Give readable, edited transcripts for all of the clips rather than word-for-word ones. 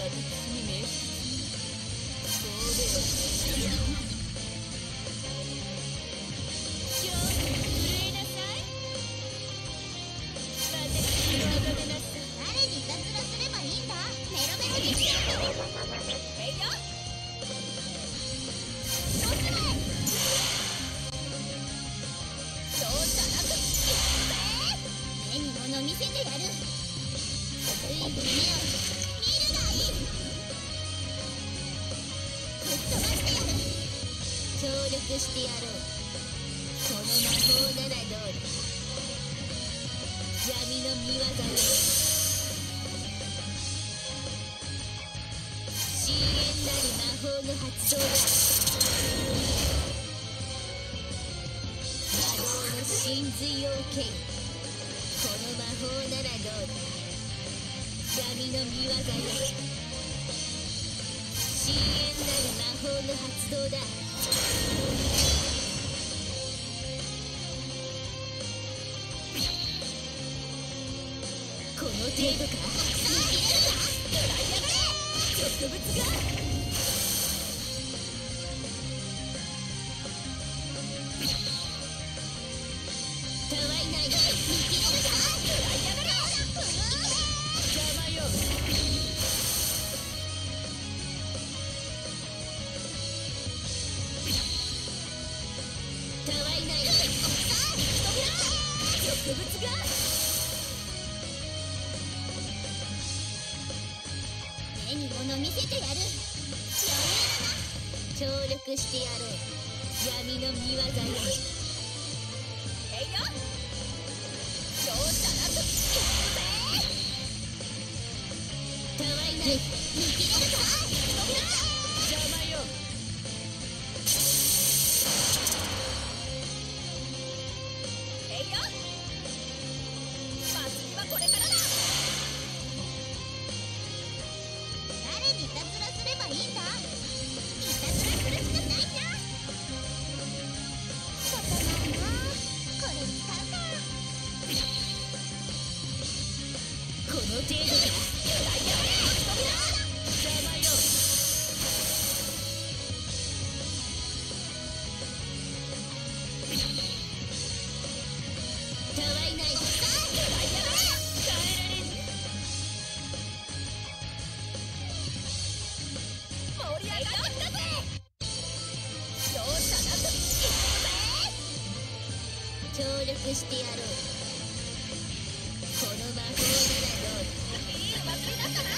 に命じ神戸を今日震えなさい。私をあがめなさい。 誰にいたずらすればいいんだ。メロメロにしてやる。 えいよどうする。 そうじゃなく目に物見せてやる。悪い夢を見るがいい。ぶっ飛ばしてやる。 協力してやろう。この魔法ならどうだ。闇の見業よ。深淵なる魔法の発動だ。魔導の神髄を受けよ。この魔法ならどうだ。闇の見業よ。深淵なる魔法の発動だ。この程度か。 見切れるか。 食らいやがれ植物が。たわいない。 見切れるか。 食らいやがれ邪魔よ。たわいない。植物が。 目に物見せてやる。 協力してやろう。闇の見業よ。えいよそうじゃなくたわいない。 見切れるか。 邪魔よ。えいよ祭りはこれからだ。 誰にいたずらすればいいんだ。いたずらするしかないな。仕方ないな。これ使うか。 この程度か。食らいやがれ邪魔よ。たわいない。食らいやがれ耐えられん。盛り上がってきたぜ。容赦なく協力してやろう。この魔法ならどうだ。いいお祭りだったな。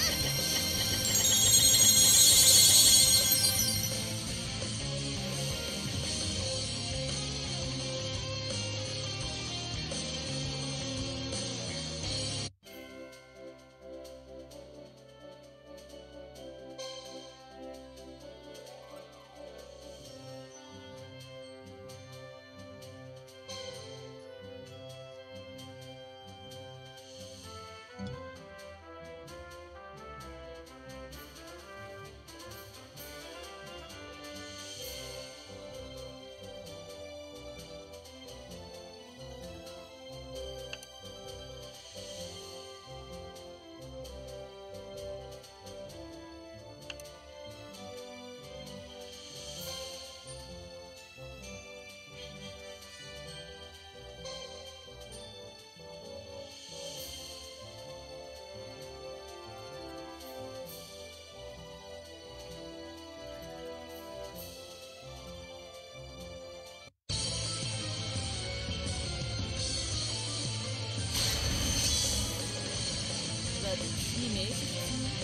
私に命じ神戸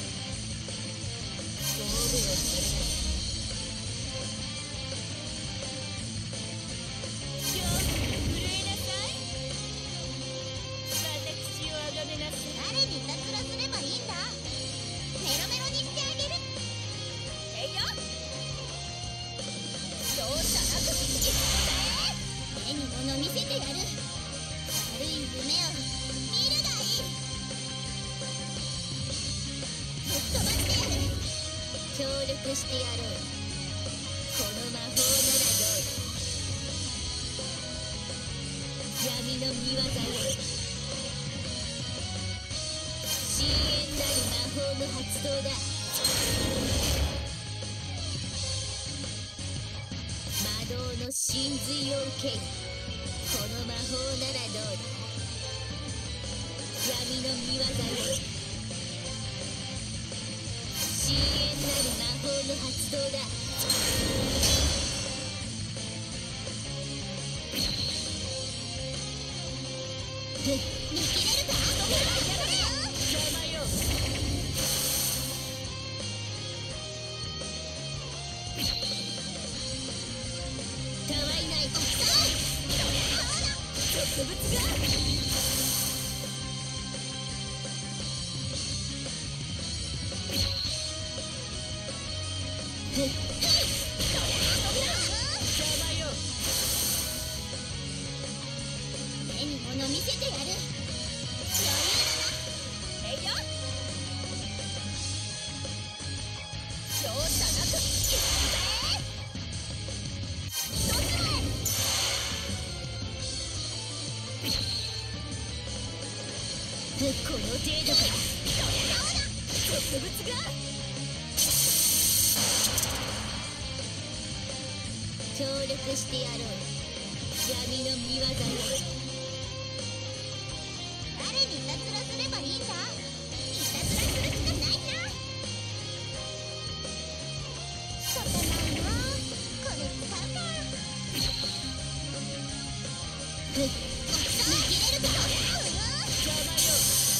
をされなさい。恐怖に震えなさい。私をあがめなさい。 誰にいたずらすればいいんだ。メロメロにしてあげる。 えいよそうじゃなく目に物見せてやる。悪い夢を見るがいい。ぶっ飛ばしてやる。 協力してやろう。この魔法ならどうだ。闇の見業よ。深淵なる魔法の発動だ。 魔導の真髄を受ける。この魔法ならどうだ。闇の見業よ。深淵なる魔法の発動だ。 見切れるか。 邪魔よ。たわいない。植物が目に物見せてやる。 えいよ。超高くいくぜ。一つ目。この程度か。植物が協力してやろう。闇の見業よ。 誰にいたずらすればいいんだ。いたずらするしかないな。仕方ないな。これ使うか。見切れるか。 邪魔よ。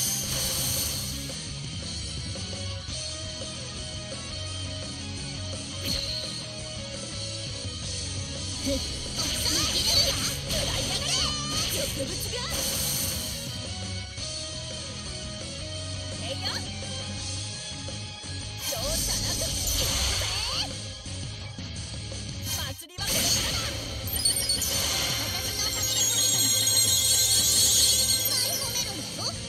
見切れるか。 植物がえいよ。超高くいくぜ。祭りはこれからだ。 私のおかげで勝てたの。いっぱい褒めるんだぞ。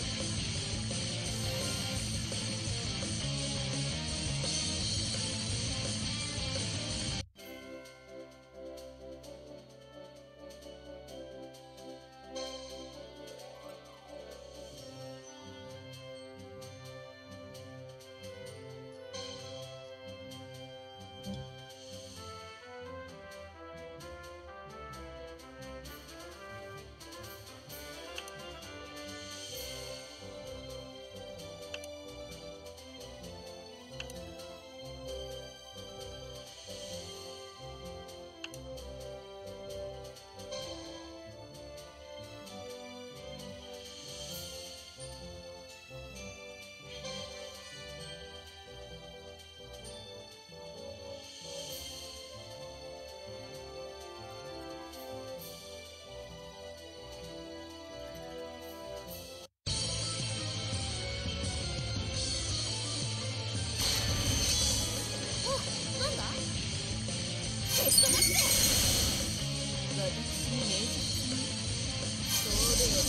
テストマスだ。私に命じるそうでよ。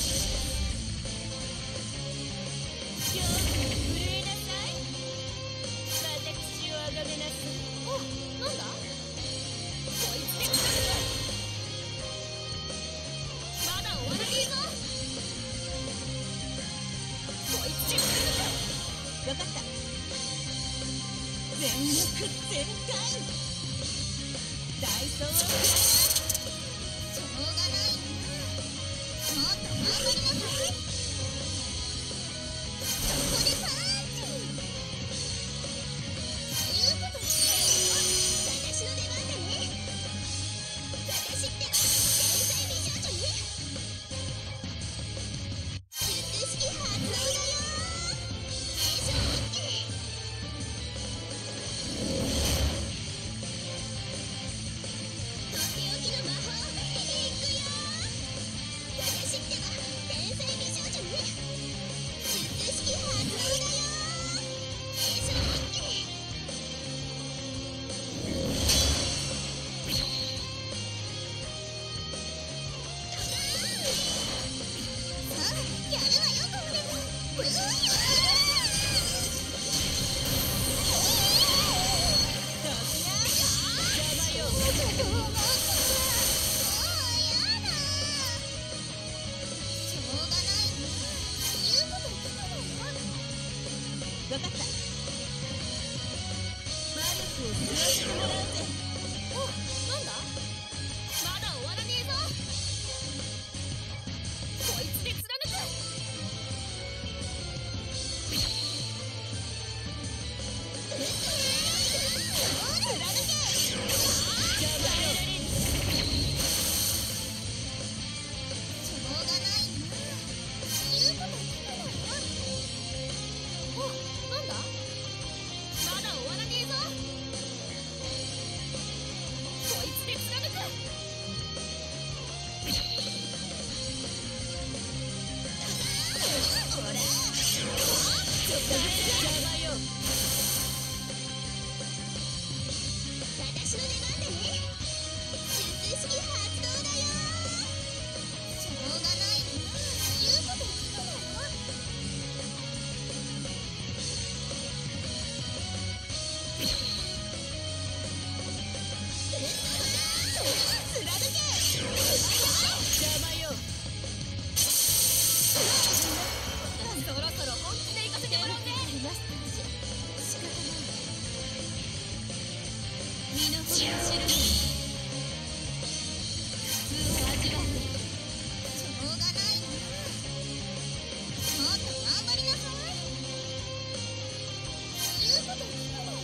恐怖に震えなさい。私をあがめなさい。 お、なんだ。 こいつでまだ終わらねえぞ。こいつで分かった。全力全開。ダイソーをしょうがないな。もっと頑張りなさい。そこでパンチ。言うこと聞けよ。私の出番だね。私って天才美少女ね。術式発動だよ。テンションオッケー。とっておきの魔法いくよ。私ってば天才美少女ね。術式発動だよ。テンションオッケー。さあやるわよゴーレム。 邪魔よ。 もうやだ。しょうがないな。言うこと聞くわよ。 分かった。 ら邪魔よ。 私の出番だね。術式発動だよ。しょうがないな。言うこと聞くなよ。貫け。 邪魔よ。そろそろ本気で行かせてもらうぜ。仕方ない。身の程を知るのに普通を味わって。 しょうがないな。もっと頑張りなさい。言うこと聞くなよ。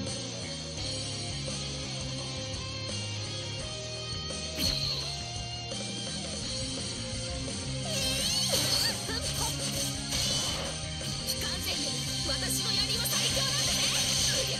不完全で私の槍は最強なんだぜ。いや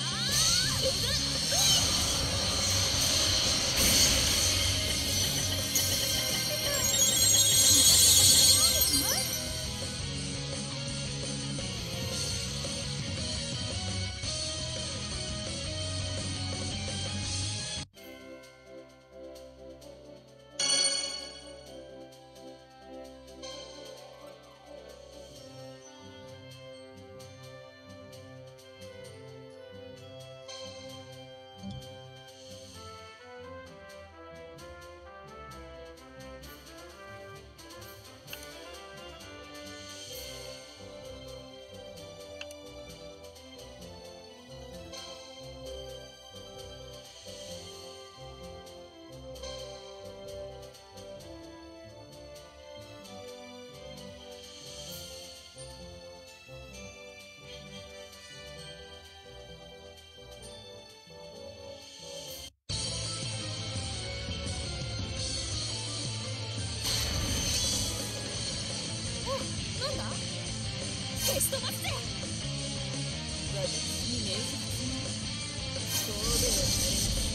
なんだ消し飛ばすぜ。私に命じるつもり。勝負をされなさい。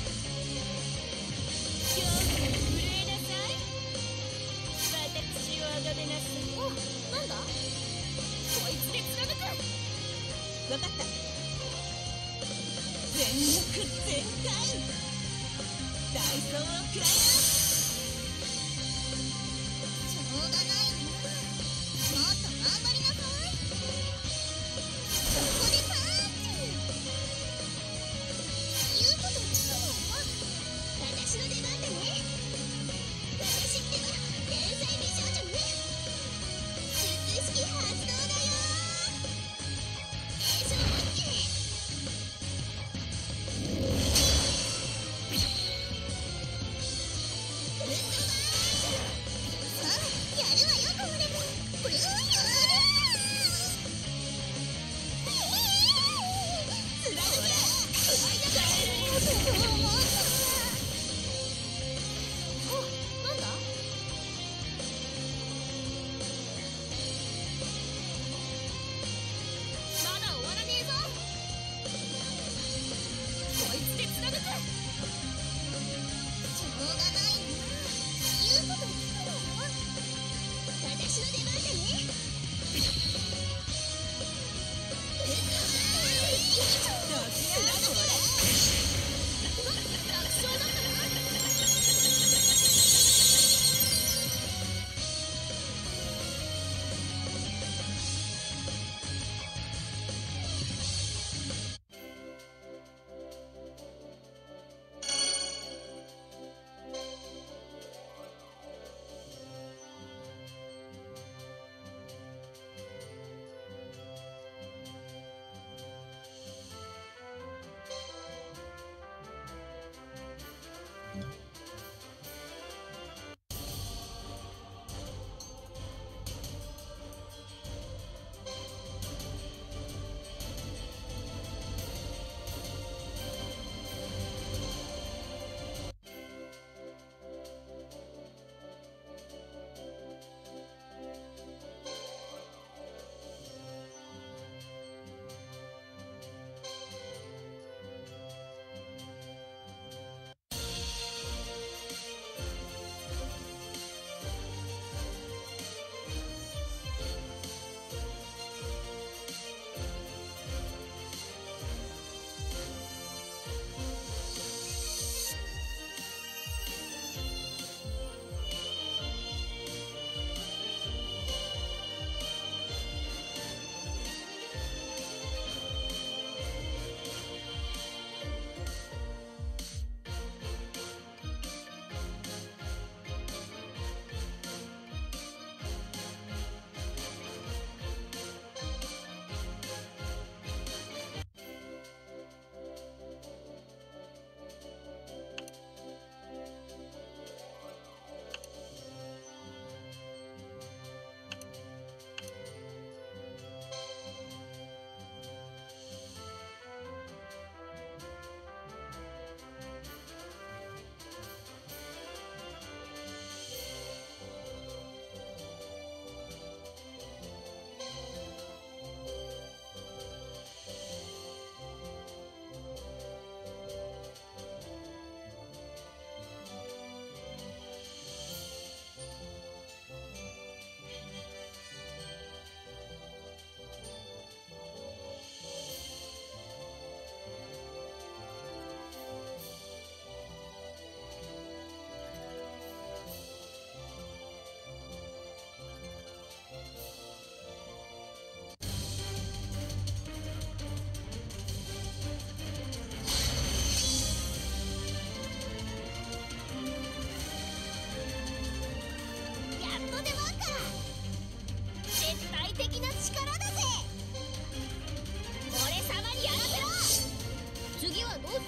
今日から震えなさい。私をあがめなさい。お、なんだこいつで貫く。分かった。全力全開。ダイソーを食らいな。 しょうがないな。もっと頑張りなさい。そこでパンチ。言うこと聞くなよ。私の出番だね。私ってば天才美少女ね。術式発動だよ。でしょって。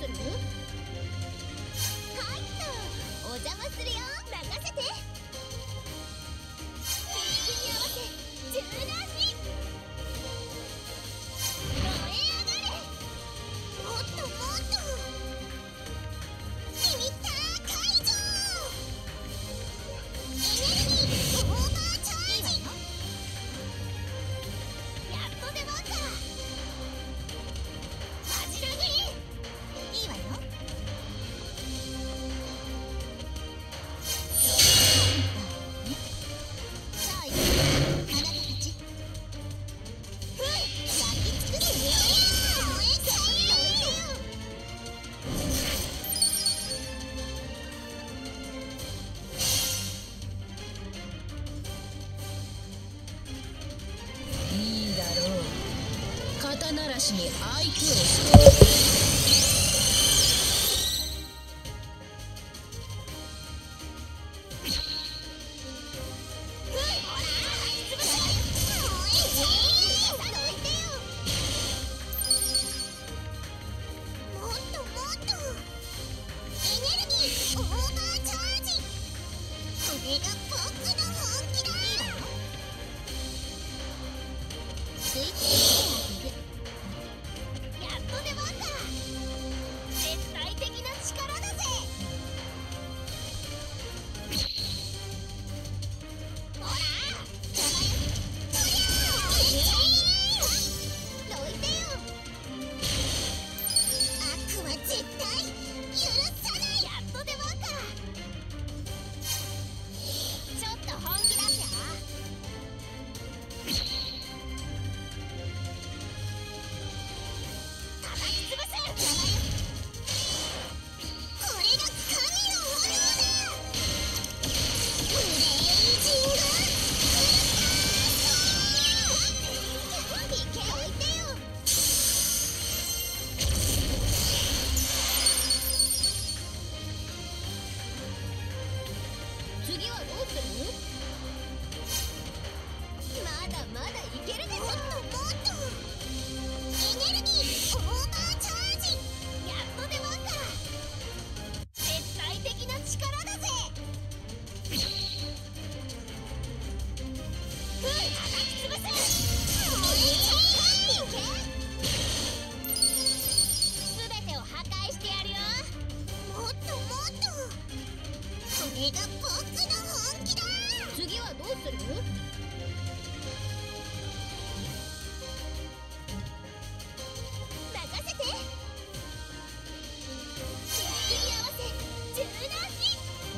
する？ はいっと、お邪魔するよ。任せて。リズムに合わせ柔軟に燃え上がれ。もっともっとリミッター解除。エネルギーオーバーチャージ。やっと出番だ。マジ殴り。いいわよ。さあ行くよ、あなたたち。焼き尽くすよ。燃えちゃえよ。 いいだろう。肩慣らしに相手をして次はどうする？まだまだいけるでしょ。もっともっとエネルギーオーバーチャージ。やっと出番だ。絶対的な力だぜ。叩き潰す。全てを破壊してやるよ。もっともっとこれが僕の本気だ。次はどうする？任せて。リズムに合わせ柔軟に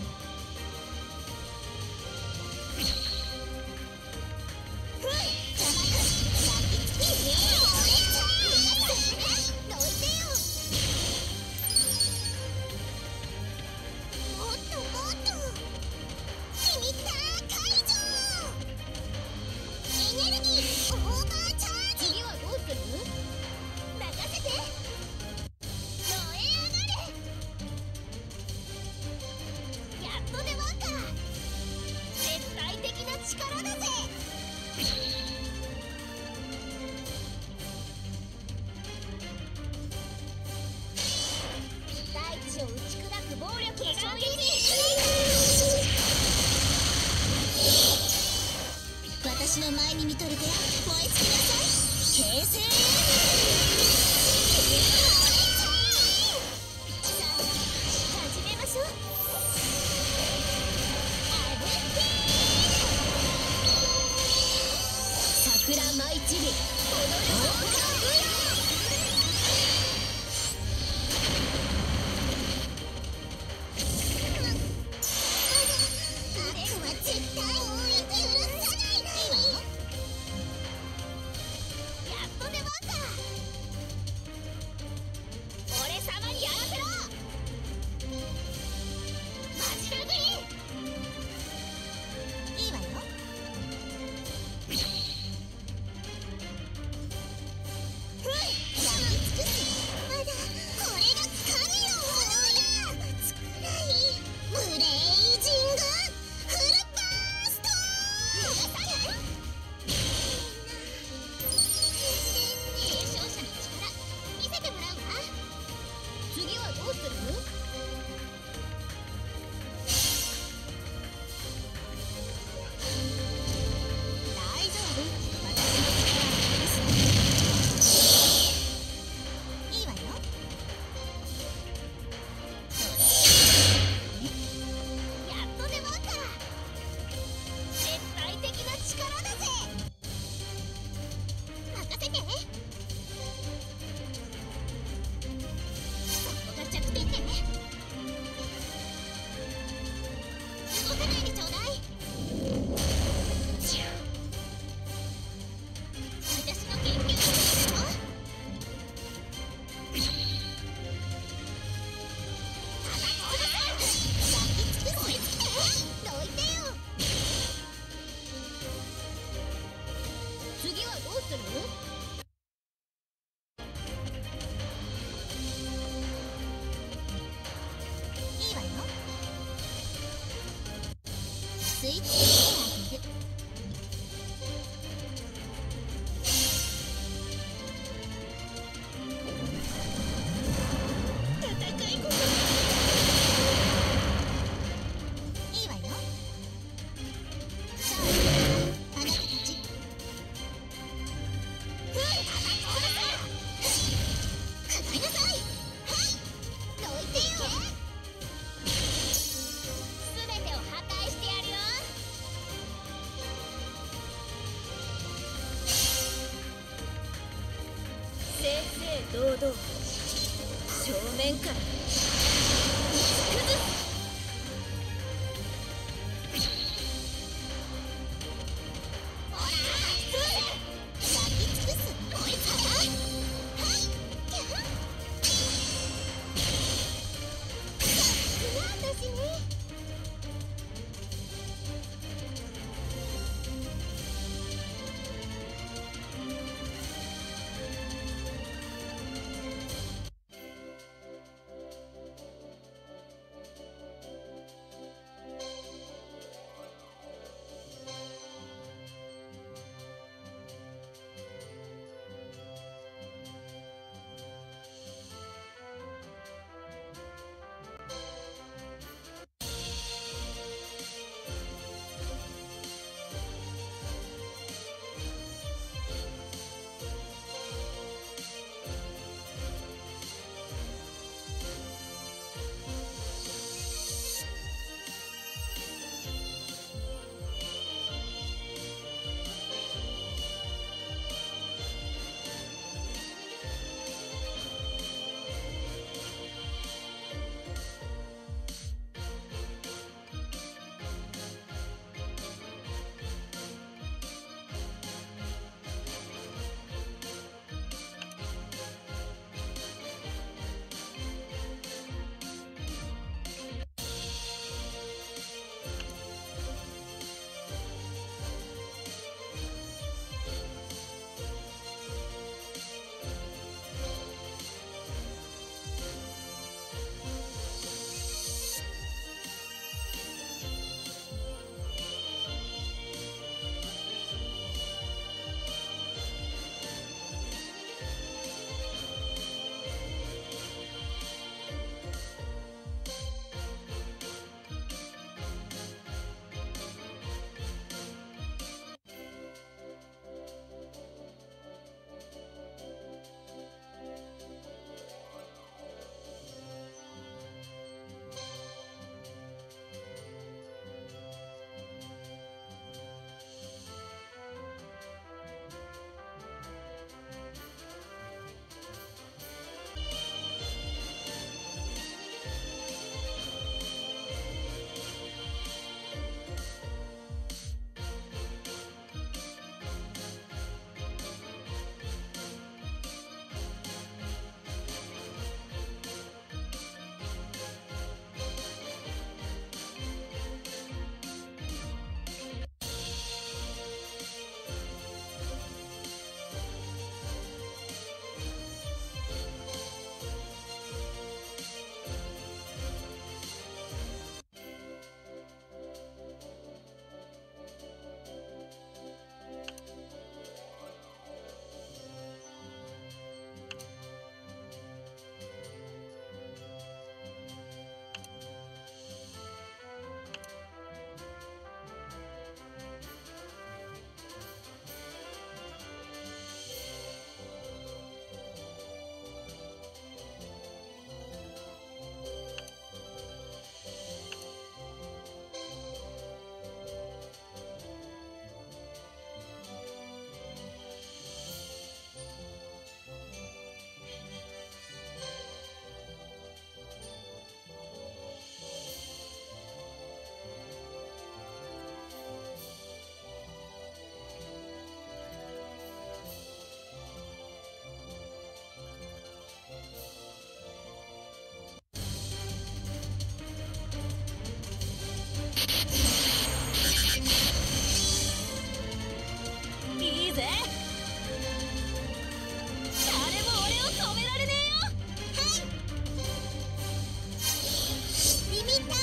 私の前に見とるから燃え尽きなさい。形成さあ始めましょう。桜舞い散り踊る悪は絶対許さないの。やっと出番だ。俺様にやらせろ。マジ殴り。いいわよ。ふっ次はどうする？いいわよ。スイッチしてあげる。堂々正面から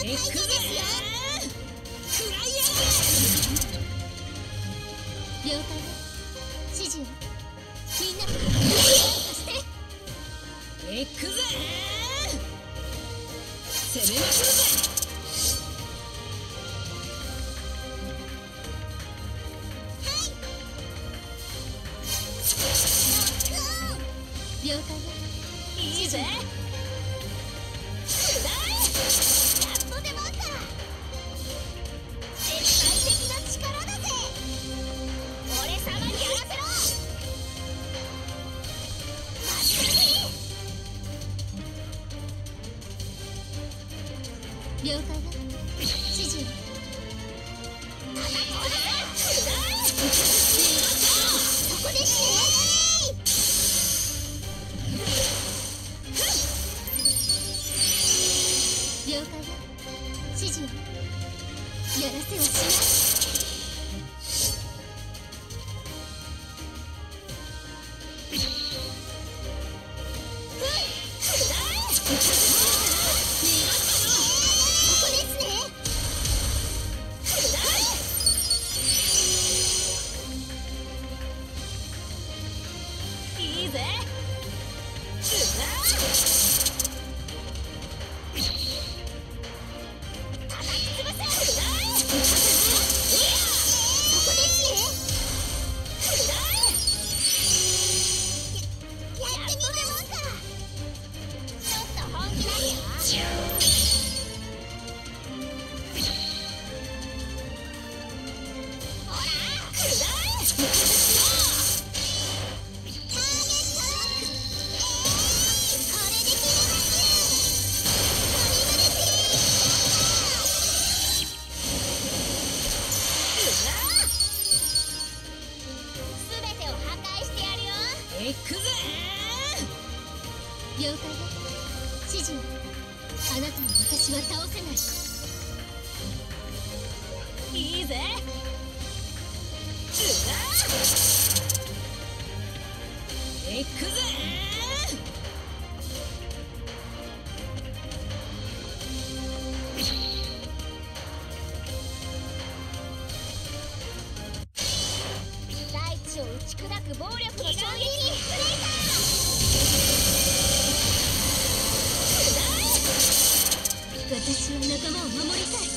行くぜ。食らいやがれ。 了解だ。指示をみんな貸して。 行くぜ。攻めまくるぜ。 了解だ。 いいぜ。くらえ。 やっと出番か。絶対的な力だぜ。俺様にやらせろ。待ちなさい。了解だ。指示を叩き潰せ。くらえ。そこですね。了解だ。指示をやらせはしない。ここですね。 いいぜ。行くぜ。 了解だ。指示をあなたに私は倒せない。 いいぜ。行くぜ。 大地を打ち砕く暴力の衝撃。ブレイカー。私は仲間を守りたい。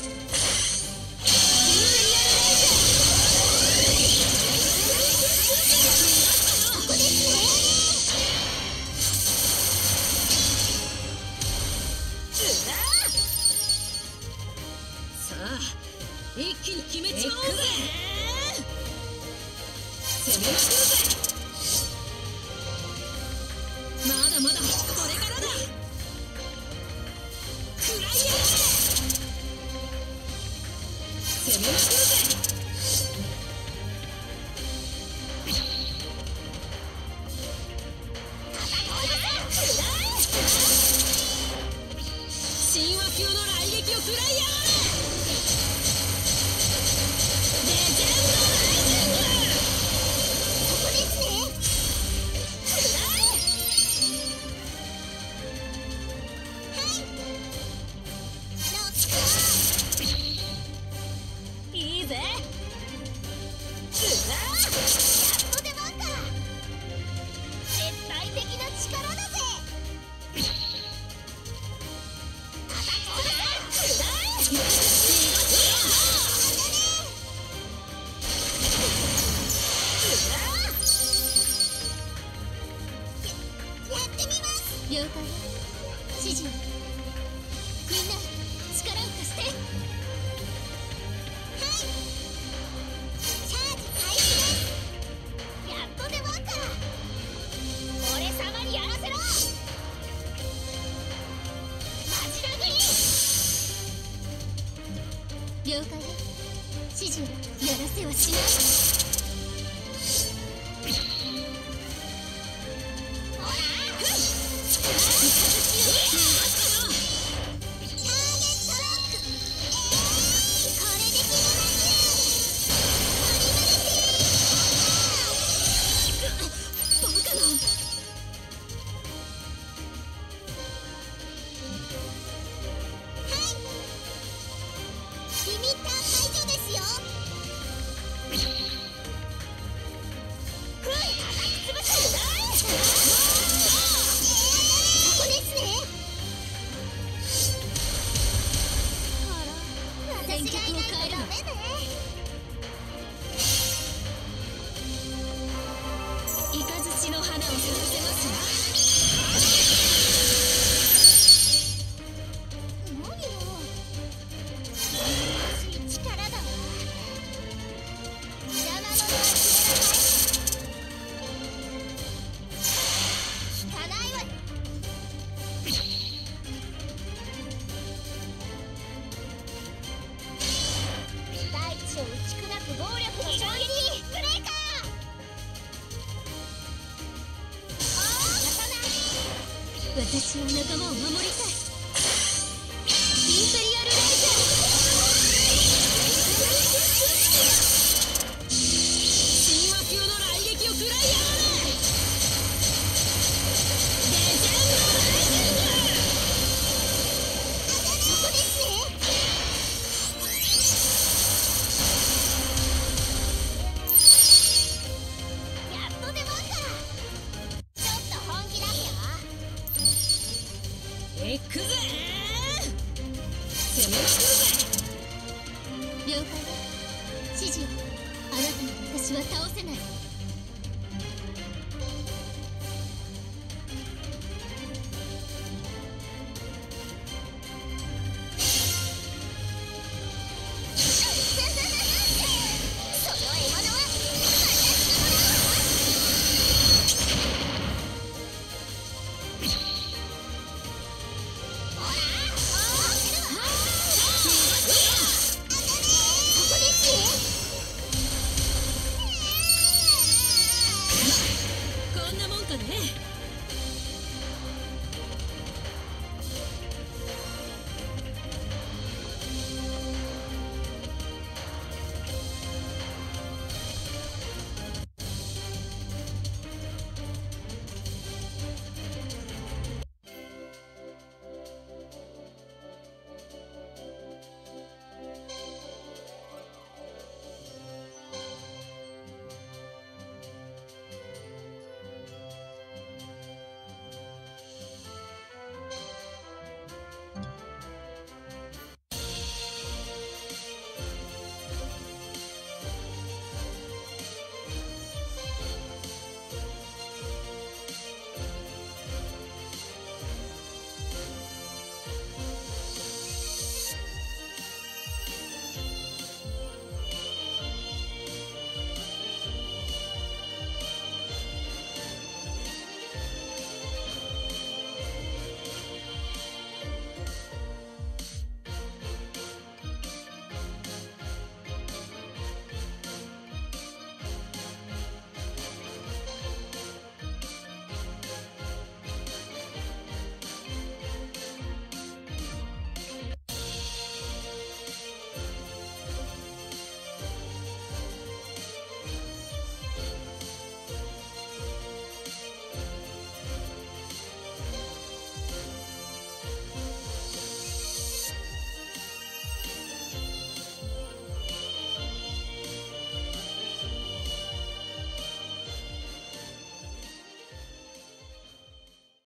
ここですね。 さあ一気に決めちまおうぜ。攻めまくるぜ。まだまだこれからだ。食らいやがれ。攻めまくるぜ。神話級の雷撃を食らいやがれ。レジェンドライジング。 ここですね。 いいぜ。 やっと出番か。絶対的な力だぜ。了解だ。指示をみんな力を貸して。はい。チャージ開始です。やっと出番か。俺様にやらせろ。マジ殴り。了解だ。指示をやらせはしない。 せますわ。 何よ、欲しい力だわ。邪魔者は消えなさい。効かないわよ。大地を打ち砕く暴力の衝撃ブレイカー。 私は仲間を守りたい。インペリアルレイジャー、神話級の雷撃を食らいやがれ。レジェンドレイジング。 ここですね。やっと出番か。ちょっと本気出すよ。 行くぜ。攻めまくるぜ。 了解だ。指示を。あなたの私は倒せない。その獲物は私がもらうわ。ほら、ここですね。 こんなもんかね。